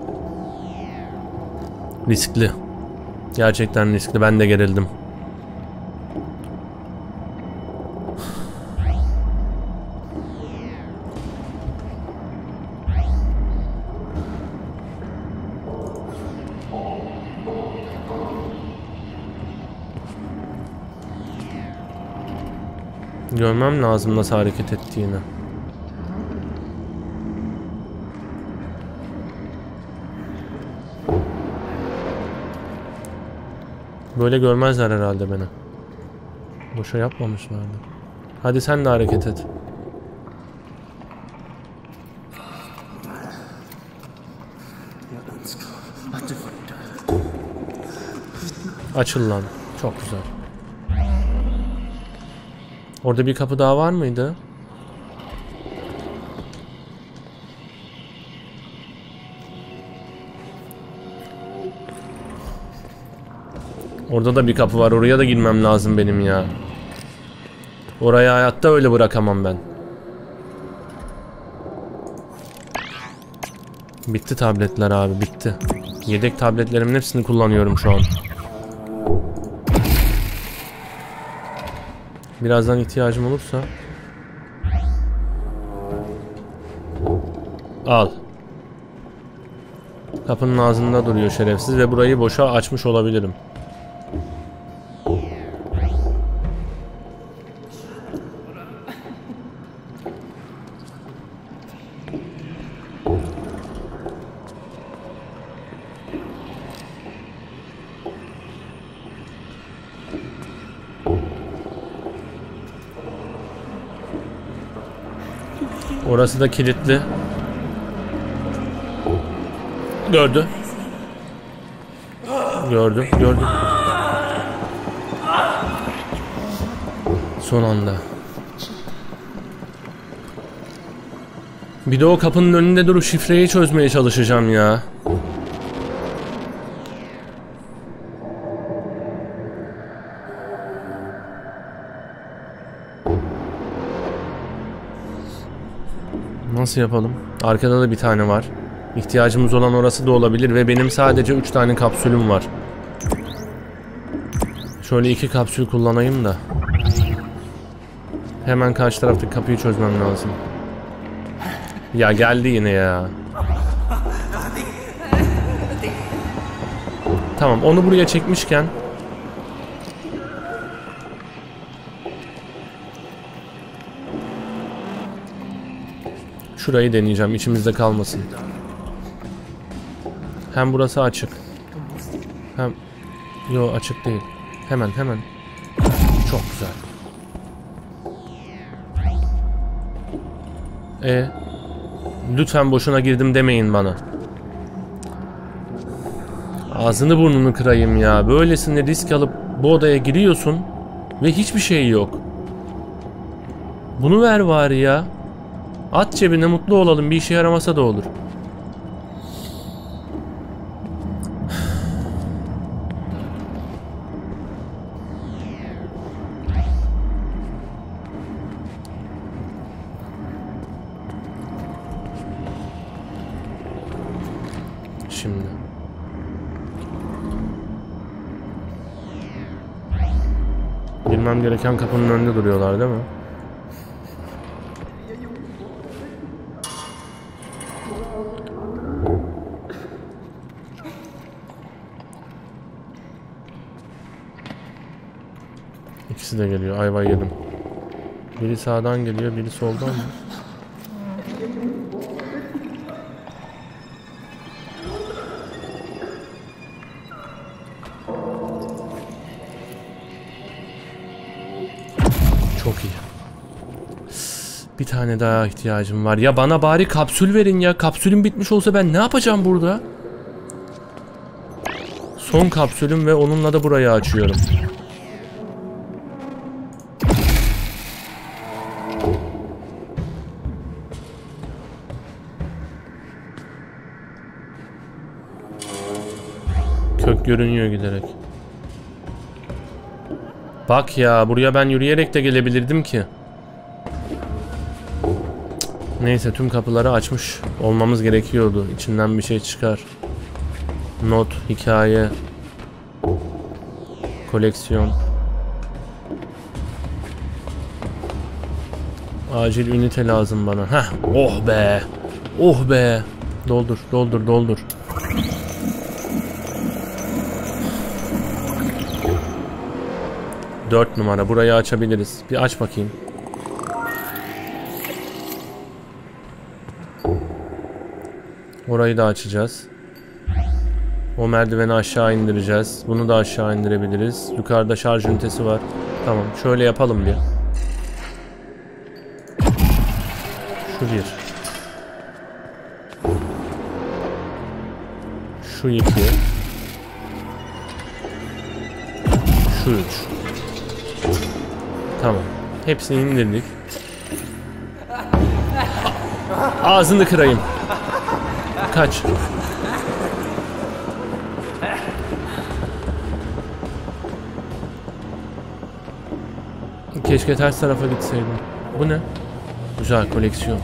Riskli. Gerçekten riskli. Ben de gerildim. Görmem lazım nasıl hareket ettiğini. Böyle görmezler herhalde beni. Boşa yapmamışlardı. Hadi sen de hareket et. Açıl lan. Çok güzel. Orada bir kapı daha var mıydı? Orada da bir kapı var. Oraya da girmem lazım benim ya. Orayı hayatta öyle bırakamam ben. Bitti tabletler abi, bitti. Yedek tabletlerimin hepsini kullanıyorum şu an. Birazdan ihtiyacım olursa. Al. Kapının ağzında duruyor şerefsiz ve burayı boşa açmış olabilirim. Orası da kilitli. Gördü. Gördü. Son anda. Bir de o kapının önünde durup şifreyi çözmeye çalışacağım ya. Nasıl yapalım? Arkada da bir tane var. İhtiyacımız olan orası da olabilir ve benim sadece 3 tane kapsülüm var. Şöyle 2 kapsül kullanayım da. Hemen karşı taraftaki kapıyı çözmem lazım. Ya geldi yine ya. Tamam, onu buraya çekmişken şurayı deneyeceğim, içimizde kalmasın. Hem burası açık. Hem... Yo, açık değil. Hemen. Çok güzel. Lütfen boşuna girdim demeyin bana. Ağzını burnunu kırayım ya. Böylesine risk alıp bu odaya giriyorsun ve hiçbir şey yok. Bunu ver bari ya. At cebine, mutlu olalım. Bir işe yaramasa da olur. Şimdi. Girmem gereken kapının önünde duruyorlar değil mi? İkisi de geliyor. Ayva yedim. Biri sağdan geliyor, biri soldan mı? Çok iyi. Bir tane daha ihtiyacım var. Ya bana bari kapsül verin ya. Kapsülüm bitmiş olsa ben ne yapacağım burada? Son kapsülüm ve onunla da burayı açıyorum. Kök görünüyor giderek. Bak ya, buraya ben yürüyerek de gelebilirdim ki. Neyse, tüm kapıları açmış olmamız gerekiyordu. İçinden bir şey çıkar. Not, hikaye, koleksiyon. Acil ünite lazım bana. Heh, oh be. Oh be. Doldur. 4 numara. Burayı açabiliriz. Bir aç bakayım. Orayı da açacağız. O merdiveni aşağı indireceğiz. Bunu da aşağı indirebiliriz. Yukarıda şarj ünitesi var. Tamam. Şöyle yapalım bir. Şu bir. Şu iki. Şu üç. Tamam. Hepsini indirdik. Ağzını kırayım. Kaç. Keşke ters tarafa gitseydim. Bu ne? Güzel koleksiyon.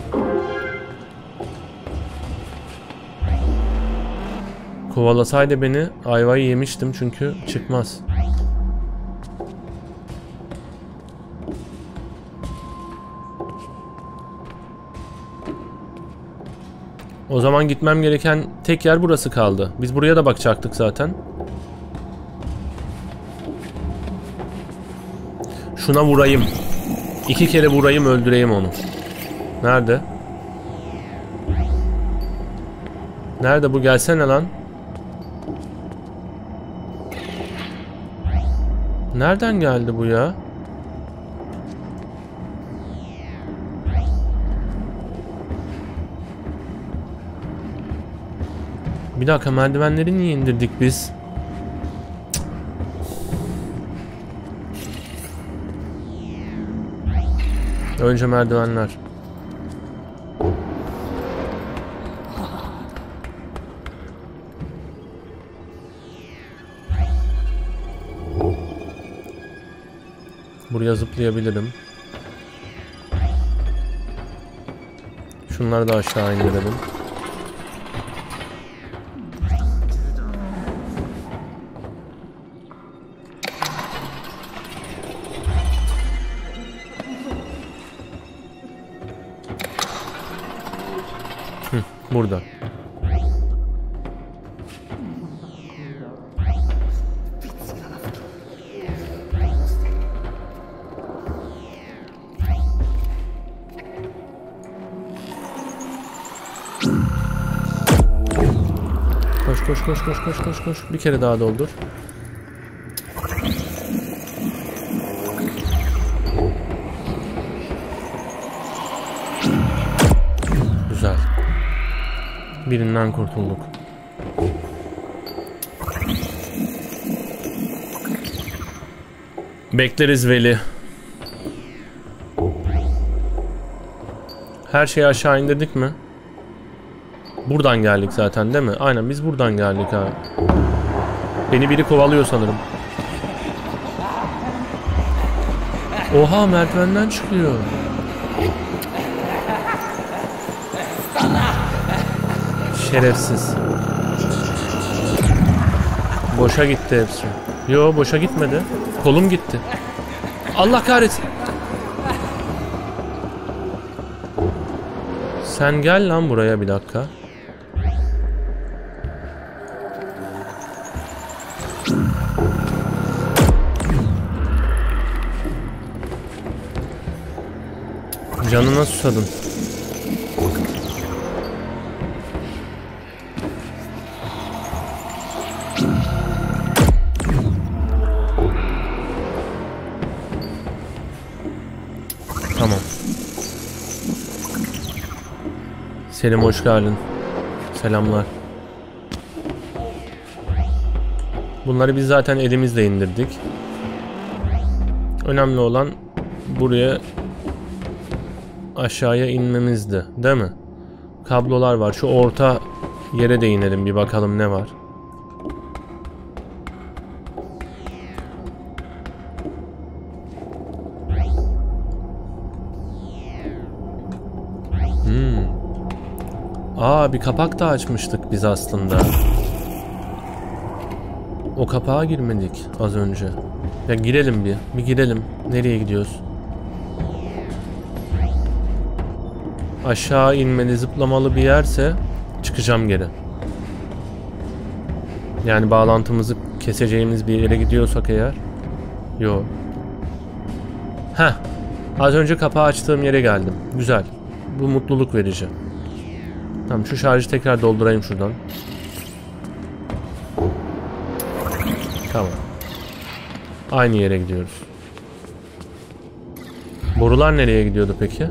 Kovalasaydı beni ayvayı yemiştim çünkü çıkmaz. O zaman gitmem gereken tek yer burası kaldı. Biz buraya da bakacaktık zaten. Şuna vurayım. 2 kere vurayım, öldüreyim onu. Nerede? Nerede bu? Gelsene lan. Nereden geldi bu ya? Bir dakika, merdivenleri niye indirdik biz? Önce merdivenler. Buraya zıplayabilirim. Şunları da aşağı indirelim. Burada. Koş koş koş koş koş koş koş. Bir kere daha doldur. Güzel. Birinden kurtulduk. Bekleriz Veli. Her şeyi aşağı indirdik mi? Buradan geldik zaten değil mi? Aynen, biz buradan geldik abi. Beni biri kovalıyor sanırım. Oha, merdivenden çıkıyor. Şerefsiz. Boşa gitti hepsi. Yo, boşa gitmedi. Kolum gitti. Allah kahretsin. Sen gel lan buraya bir dakika. Canına susadın. Tamam. Selim, hoş geldin. Selamlar. Bunları biz zaten elimizle indirdik. Önemli olan buraya aşağıya inmemizdi, değil mi? Kablolar var. Şu orta yere de inelim, bir bakalım ne var. Aa, bir kapak da açmıştık biz aslında. O kapağa girmedik az önce. Ya girelim bir girelim. Nereye gidiyoruz? Aşağı inmeli, zıplamalı bir yerse çıkacağım geri. Yani bağlantımızı keseceğimiz bir yere gidiyorsak eğer. Yo. Heh. Az önce kapağı açtığım yere geldim. Güzel. Bu mutluluk verici. Tamam, şu şarjı tekrar doldurayım şuradan. Tamam. Aynı yere gidiyoruz. Borular nereye gidiyordu peki?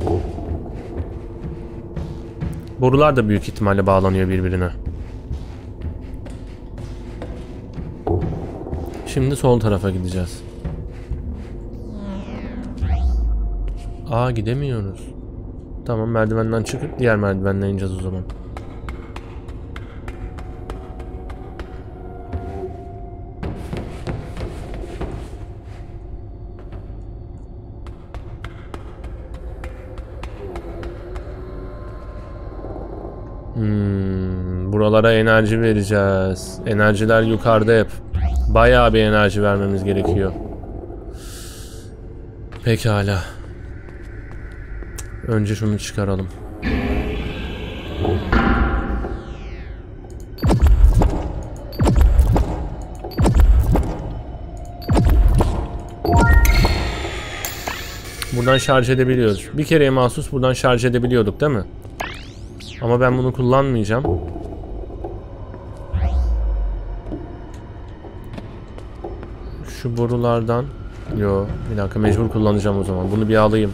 Borular da büyük ihtimalle bağlanıyor birbirine. Şimdi sol tarafa gideceğiz. Aa, gidemiyoruz. Tamam, merdivenden çıkıp diğer merdivenden ineceğiz o zaman. Buralara enerji vereceğiz. Enerjiler yukarıda hep. Bayağı bir enerji vermemiz gerekiyor. Pekala. Önce şunu çıkaralım. Buradan şarj edebiliyoruz. Bir kereye mahsus buradan şarj edebiliyorduk değil mi? Ama ben bunu kullanmayacağım. Şu borulardan... Yo, bir dakika, mecbur kullanacağım o zaman. Bunu bir alayım.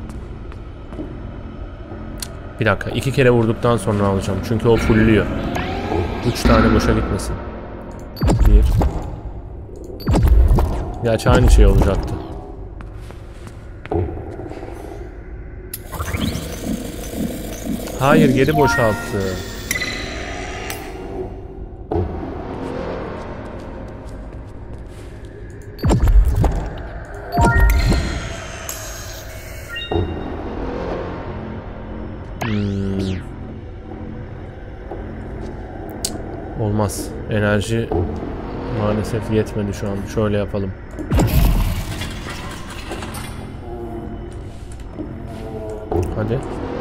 Bir dakika, 2 kere vurduktan sonra alacağım. Çünkü o fullüyor. 3 tane boşa gitmesin. 1. Gerçi aynı şey olacaktı. Hayır, geri boşalttı. Olmaz. Enerji maalesef yetmedi şu an. Şöyle yapalım. Hadi.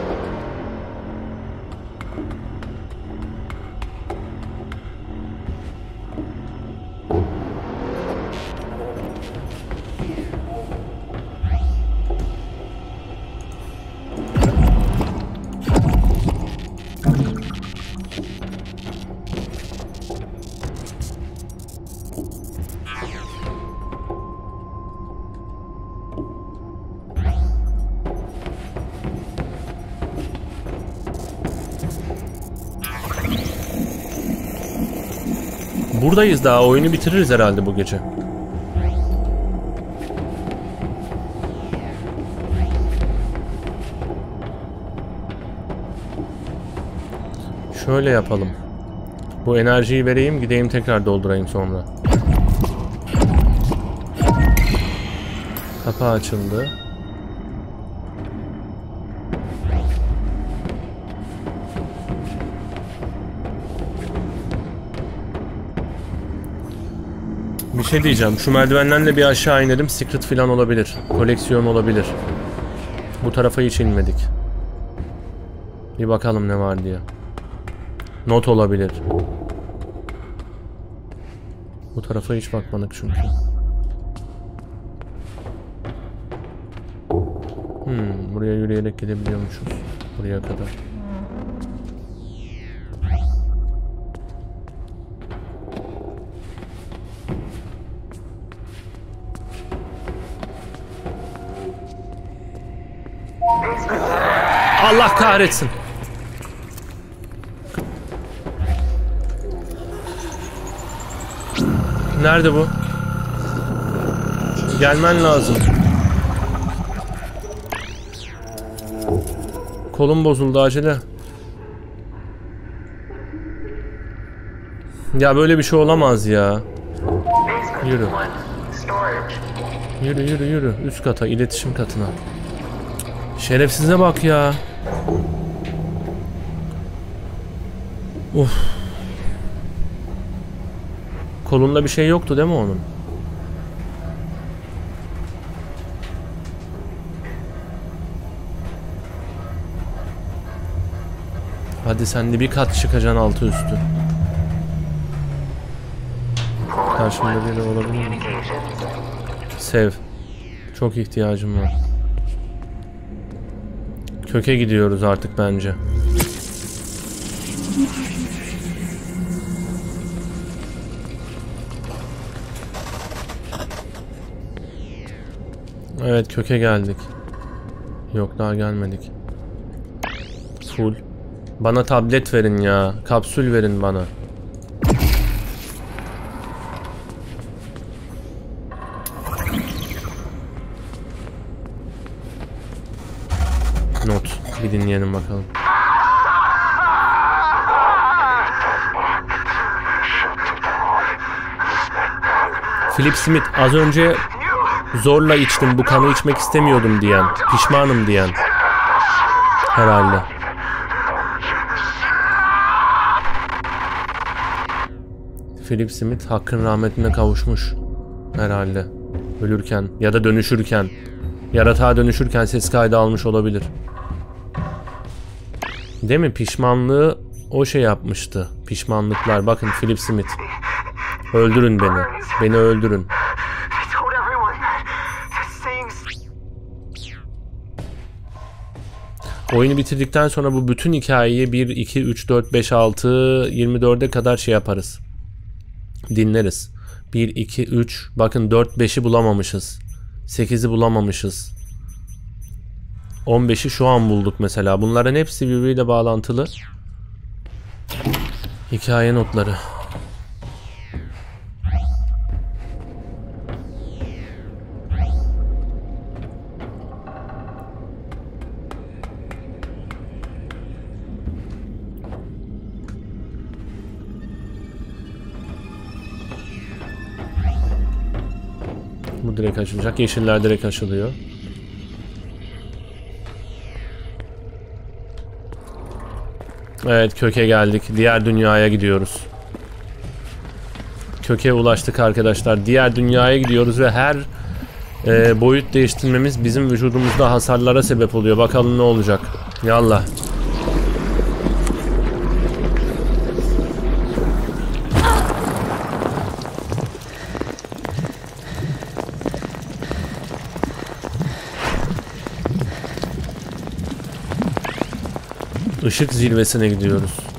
Buradayız daha. Oyunu bitiririz herhalde bu gece. Şöyle yapalım. Bu enerjiyi vereyim, gideyim tekrar doldurayım sonra. Kapı açıldı. Bir şey diyeceğim. Şu merdivenlerle bir aşağı inelim. Secret falan olabilir. Koleksiyon olabilir. Bu tarafa hiç inmedik. Bir bakalım ne var diye. Not olabilir. Bu tarafa hiç bakmadık çünkü. Buraya yürüyerek gidebiliyormuşuz. Buraya kadar. Allah kahretsin. Nerede bu? Gelmen lazım. Kolum bozuldu, acele. Ya böyle bir şey olamaz ya. Yürü. Yürü yürü yürü. Üst kata, iletişim katına. Şerefsize bak ya. Of. Kolunda bir şey yoktu değil mi onun? Hadi sen de bir kat çıkacaksın altı üstü. Karşımda biri olabilir mi? Sev. Çok ihtiyacım var. Köke gidiyoruz artık bence. Evet, köke geldik. Yok, daha gelmedik. Full. Bana tablet verin ya. Kapsül verin bana. Not. Bir dinleyelim bakalım. Philip Smith, az önce zorla içtim, bu kanı içmek istemiyordum diyen, pişmanım diyen. Herhalde. Philip Smith Hakk'ın rahmetine kavuşmuş herhalde. Ölürken ya da dönüşürken, yaratığa dönüşürken ses kaydı almış olabilir. Değil mi? Pişmanlığı o şey yapmıştı. Pişmanlıklar. Bakın Philip Smith. Öldürün beni. Beni öldürün. Oyunu bitirdikten sonra bu bütün hikayeyi 1, 2, 3, 4, 5, 6, 24'e kadar şey yaparız. Dinleriz. 1, 2, 3. Bakın 4, 5'i bulamamışız. 8'i bulamamışız. 15'i şu an bulduk mesela. Bunların hepsi birbiriyle bağlantılı. Hikaye notları. Bu direkt açılacak. Yeşiller direkt açılıyor. Evet, köke geldik. Diğer dünyaya gidiyoruz. Köke ulaştık arkadaşlar. Diğer dünyaya gidiyoruz ve her boyut değiştirmemiz bizim vücudumuzda hasarlara sebep oluyor. Bakalım ne olacak. Yallah. Işık zirvesine gidiyoruz.